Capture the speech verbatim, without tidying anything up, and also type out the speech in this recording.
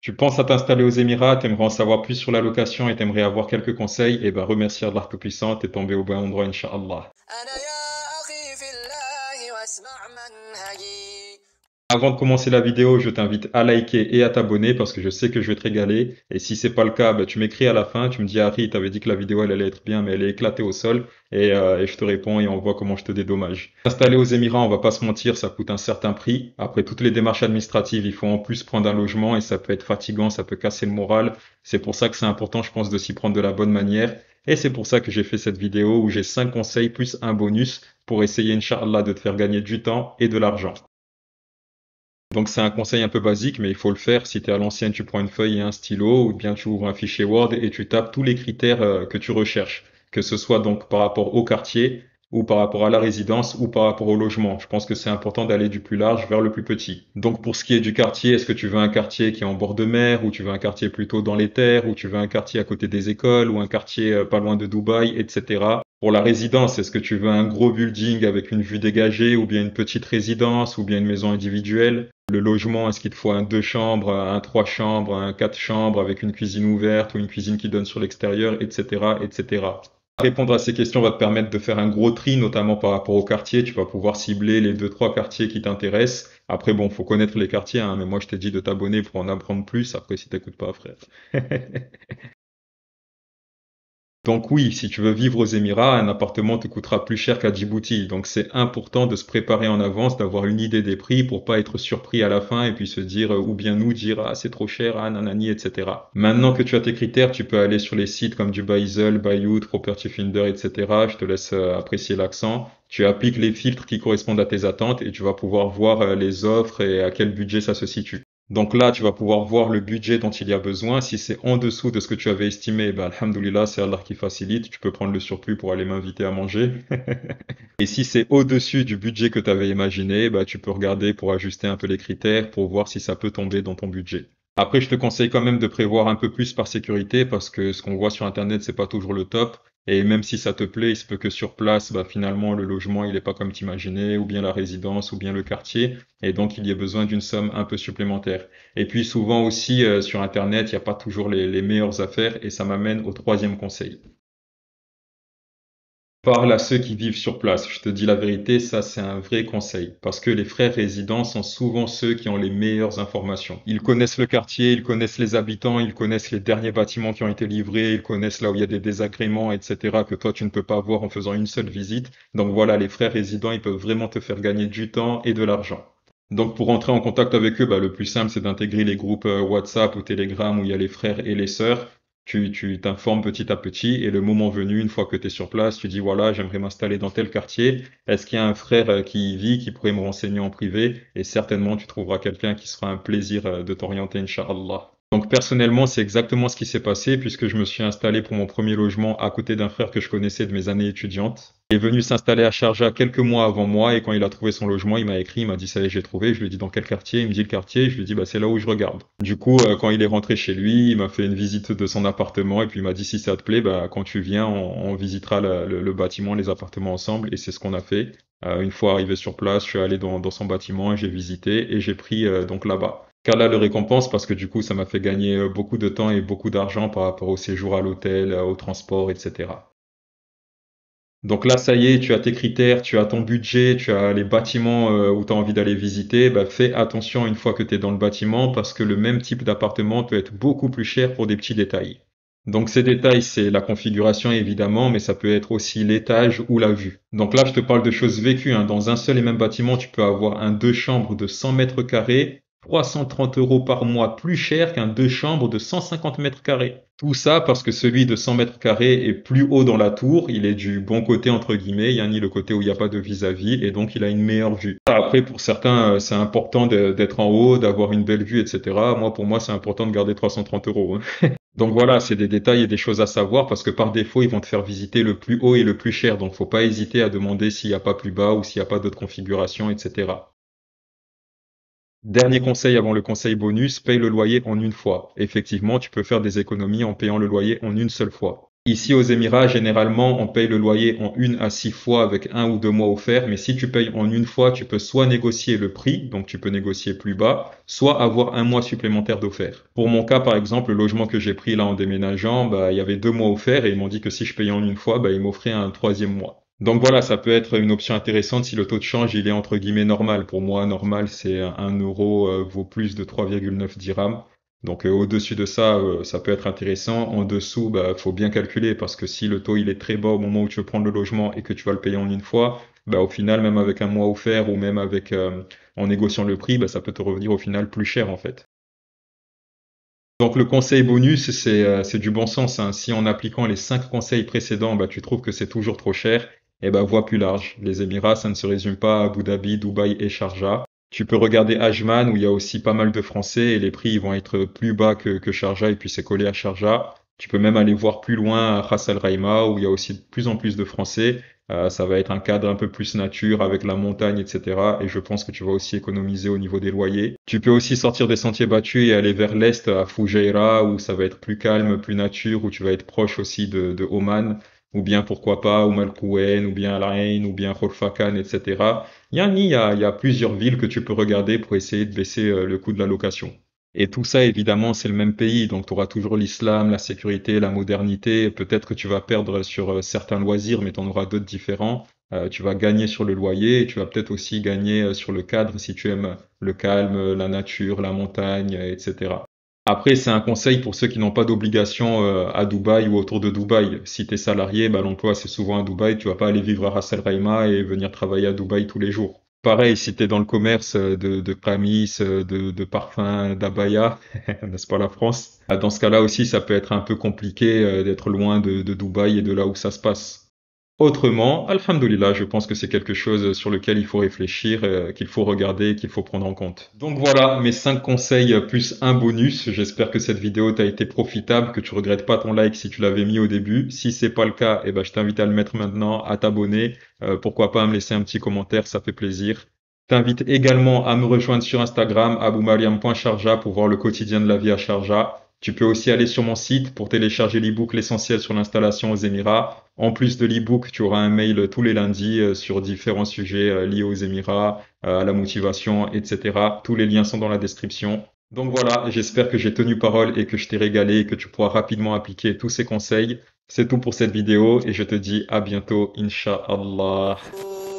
Tu penses à t'installer aux Émirats, t'aimerais en savoir plus sur la location et t'aimerais avoir quelques conseils, et ben remercie Allah Tout-Puissant, t'es tombé au bon endroit, Inch'Allah. Avant de commencer la vidéo, je t'invite à liker et à t'abonner parce que je sais que je vais te régaler. Et si c'est pas le cas, bah, tu m'écris à la fin, tu me dis Harry, t'avais dit que la vidéo elle allait être bien, mais elle est éclatée au sol. Et, euh, et je te réponds et on voit comment je te dédommage. S'installer aux Émirats, on va pas se mentir, ça coûte un certain prix. Après toutes les démarches administratives, il faut en plus prendre un logement et ça peut être fatigant, ça peut casser le moral. C'est pour ça que c'est important, je pense, de s'y prendre de la bonne manière. Et c'est pour ça que j'ai fait cette vidéo où j'ai cinq conseils plus un bonus pour essayer, Inch'Allah, de te faire gagner du temps et de l'argent. Donc c'est un conseil un peu basique, mais il faut le faire. Si tu es à l'ancienne, tu prends une feuille et un stylo, ou bien tu ouvres un fichier Word et tu tapes tous les critères euh, que tu recherches, que ce soit donc par rapport au quartier, ou par rapport à la résidence, ou par rapport au logement. Je pense que c'est important d'aller du plus large vers le plus petit. Donc pour ce qui est du quartier, est-ce que tu veux un quartier qui est en bord de mer, ou tu veux un quartier plutôt dans les terres, ou tu veux un quartier à côté des écoles, ou un quartier euh, pas loin de Dubaï, et cetera. Pour la résidence, est-ce que tu veux un gros building avec une vue dégagée, ou bien une petite résidence, ou bien une maison individuelle? Le logement, est-ce qu'il te faut un deux chambres, un trois chambres, un quatre chambres avec une cuisine ouverte ou une cuisine qui donne sur l'extérieur, et cetera, et cetera. Répondre à ces questions va te permettre de faire un gros tri, notamment par rapport au quartier. Tu vas pouvoir cibler les deux, trois quartiers qui t'intéressent. Après, bon, faut connaître les quartiers, hein, mais moi, je t'ai dit de t'abonner pour en apprendre plus. Après, si t'écoutes pas, frère. Donc oui, si tu veux vivre aux Émirats, un appartement te coûtera plus cher qu'à Djibouti. Donc c'est important de se préparer en avance, d'avoir une idée des prix pour pas être surpris à la fin et puis se dire, euh, ou bien nous dire, ah c'est trop cher, ah nanani, et cetera. Maintenant que tu as tes critères, tu peux aller sur les sites comme du Dubaïsel, Bayou, Property Finder, et cetera. Je te laisse euh, apprécier l'accent. Tu appliques les filtres qui correspondent à tes attentes et tu vas pouvoir voir euh, les offres et à quel budget ça se situe. Donc là, tu vas pouvoir voir le budget dont il y a besoin. Si c'est en dessous de ce que tu avais estimé, ben, alhamdoulilah, c'est Allah qui facilite. Tu peux prendre le surplus pour aller m'inviter à manger. Et si c'est au-dessus du budget que tu avais imaginé, bah, tu peux regarder pour ajuster un peu les critères pour voir si ça peut tomber dans ton budget. Après, je te conseille quand même de prévoir un peu plus par sécurité parce que ce qu'on voit sur Internet, c'est pas toujours le top. Et même si ça te plaît, il se peut que sur place, bah, finalement, le logement, il est pas comme t'imaginais, ou bien la résidence, ou bien le quartier. Et donc, il y a besoin d'une somme un peu supplémentaire. Et puis, souvent aussi, euh, sur Internet, il n'y a pas toujours les, les meilleures affaires. Et ça m'amène au troisième conseil. Parle à ceux qui vivent sur place. Je te dis la vérité, ça c'est un vrai conseil. Parce que les frères résidents sont souvent ceux qui ont les meilleures informations. Ils connaissent le quartier, ils connaissent les habitants, ils connaissent les derniers bâtiments qui ont été livrés, ils connaissent là où il y a des désagréments, et cetera que toi tu ne peux pas voir en faisant une seule visite. Donc voilà, les frères résidents, ils peuvent vraiment te faire gagner du temps et de l'argent. Donc pour entrer en contact avec eux, bah, le plus simple c'est d'intégrer les groupes euh, WhatsApp ou Telegram où il y a les frères et les sœurs. Tu, tu t'informes petit à petit et le moment venu, une fois que tu es sur place, tu dis voilà, j'aimerais m'installer dans tel quartier. Est-ce qu'il y a un frère euh, qui y vit, qui pourrait me renseigner en privé? Et certainement tu trouveras quelqu'un qui sera un plaisir euh, de t'orienter, Inch'Allah. Donc personnellement, c'est exactement ce qui s'est passé puisque je me suis installé pour mon premier logement à côté d'un frère que je connaissais de mes années étudiantes. Il est venu s'installer à Sharjah quelques mois avant moi et quand il a trouvé son logement, il m'a écrit, il m'a dit ça y est, j'ai trouvé. Je lui ai dit dans quel quartier? Il me dit le quartier. Je lui ai dit bah c'est là où je regarde. Du coup, euh, quand il est rentré chez lui, il m'a fait une visite de son appartement et puis il m'a dit si ça te plaît, bah quand tu viens, on, on visitera le, le- le bâtiment, les appartements ensemble et c'est ce qu'on a fait. Euh, une fois arrivé sur place, je suis allé dans, dans son bâtiment et j'ai visité et j'ai pris euh, donc là-bas. Qu'Allah le récompense parce que du coup, ça m'a fait gagner euh, beaucoup de temps et beaucoup d'argent par rapport au séjour à l'hôtel, euh, au transport, et cetera. Donc là, ça y est, tu as tes critères, tu as ton budget, tu as les bâtiments euh, où tu as envie d'aller visiter. Bah, fais attention une fois que tu es dans le bâtiment parce que le même type d'appartement peut être beaucoup plus cher pour des petits détails. Donc ces détails, c'est la configuration évidemment, mais ça peut être aussi l'étage ou la vue. Donc là, je te parle de choses vécues, hein. Dans un seul et même bâtiment, tu peux avoir un deux chambres de cent mètres carrés, trois cent trente euros par mois plus cher qu'un deux chambres de cent cinquante mètres carrés. Tout ça parce que celui de cent mètres carrés est plus haut dans la tour, il est du bon côté entre guillemets, il y a ni le côté où il n'y a pas de vis-à-vis et donc il a une meilleure vue. Après, pour certains, euh, c'est important de- d'être en haut, d'avoir une belle vue, et cetera. Moi, pour moi, c'est important de garder trois cent trente euros, hein. Donc voilà, c'est des détails et des choses à savoir parce que par défaut, ils vont te faire visiter le plus haut et le plus cher. Donc faut pas hésiter à demander s'il n'y a pas plus bas ou s'il n'y a pas d'autres configurations, et cetera. Dernier conseil avant le conseil bonus, paye le loyer en une fois. Effectivement, tu peux faire des économies en payant le loyer en une seule fois. Ici aux Émirats, généralement, on paye le loyer en une à six fois avec un ou deux mois offerts, mais si tu payes en une fois, tu peux soit négocier le prix, donc tu peux négocier plus bas, soit avoir un mois supplémentaire d'offert. Pour mon cas, par exemple, le logement que j'ai pris là en déménageant, bah, il y avait deux mois offerts et ils m'ont dit que si je payais en une fois, bah, ils m'offraient un troisième mois. Donc voilà, ça peut être une option intéressante si le taux de change il est entre guillemets normal. Pour moi, normal, c'est un euro euh, vaut plus de trois virgule neuf dirhams. Donc euh, au-dessus de ça, euh, ça peut être intéressant. En dessous, bah, faut bien calculer parce que si le taux il est très bas au moment où tu veux prendre le logement et que tu vas le payer en une fois, bah, au final, même avec un mois offert ou même avec euh, en négociant le prix, bah, ça peut te revenir au final plus cher en fait. Donc le conseil bonus, c'est euh, c'est du bon sens, hein. Si en appliquant les cinq conseils précédents, bah, tu trouves que c'est toujours trop cher, eh ben vois plus large. Les Émirats, ça ne se résume pas à Abu Dhabi, Dubaï et Sharjah. Tu peux regarder Ajman où il y a aussi pas mal de Français et les prix ils vont être plus bas que, que Sharjah et puis c'est collé à Sharjah. Tu peux même aller voir plus loin à Ras Al Khaimah où il y a aussi de plus en plus de Français. Euh, ça va être un cadre un peu plus nature avec la montagne, et cetera. Et je pense que tu vas aussi économiser au niveau des loyers. Tu peux aussi sortir des sentiers battus et aller vers l'est à Fujairah où ça va être plus calme, plus nature, où tu vas être proche aussi de, de Oman. Ou bien pourquoi pas Umm Al Quwain, ou bien Al Ain, ou bien Khorfakan, et cetera. Yani, il y a, il y a plusieurs villes que tu peux regarder pour essayer de baisser euh, le coût de la location. Et tout ça, évidemment, c'est le même pays, donc tu auras toujours l'islam, la sécurité, la modernité. Peut-être que tu vas perdre sur euh, certains loisirs, mais tu en auras d'autres différents. Euh, tu vas gagner sur le loyer et tu vas peut-être aussi gagner euh, sur le cadre si tu aimes le calme, la nature, la montagne, euh, et cetera. Après, c'est un conseil pour ceux qui n'ont pas d'obligation euh, à Dubaï ou autour de Dubaï. Si tu es salarié, bah, l'emploi c'est souvent à Dubaï, tu vas pas aller vivre à Ras Al Khaimah et venir travailler à Dubaï tous les jours. Pareil, si tu es dans le commerce euh, de, de pramis, euh, de, de parfums, d'abaya, n'est-ce pas la France? Ah, dans ce cas-là aussi, ça peut être un peu compliqué euh, d'être loin de, de Dubaï et de là où ça se passe. Autrement, alhamdoulilah, je pense que c'est quelque chose sur lequel il faut réfléchir, euh, qu'il faut regarder, qu'il faut prendre en compte. Donc voilà, mes cinq conseils euh, plus un bonus. J'espère que cette vidéo t'a été profitable, que tu regrettes pas ton like si tu l'avais mis au début. Si c'est pas le cas, eh ben, je t'invite à le mettre maintenant, à t'abonner. Euh, pourquoi pas à me laisser un petit commentaire, ça fait plaisir. T'invite également à me rejoindre sur Instagram, aboumariam point sharjah pour voir le quotidien de la vie à Sharjah. Tu peux aussi aller sur mon site pour télécharger l'ebook L'essentiel sur l'installation aux Émirats. En plus de l'ebook, tu auras un mail tous les lundis euh, sur différents sujets euh, liés aux Émirats, euh, à la motivation, et cetera. Tous les liens sont dans la description. Donc voilà, j'espère que j'ai tenu parole et que je t'ai régalé et que tu pourras rapidement appliquer tous ces conseils. C'est tout pour cette vidéo et je te dis à bientôt, Inch'Allah.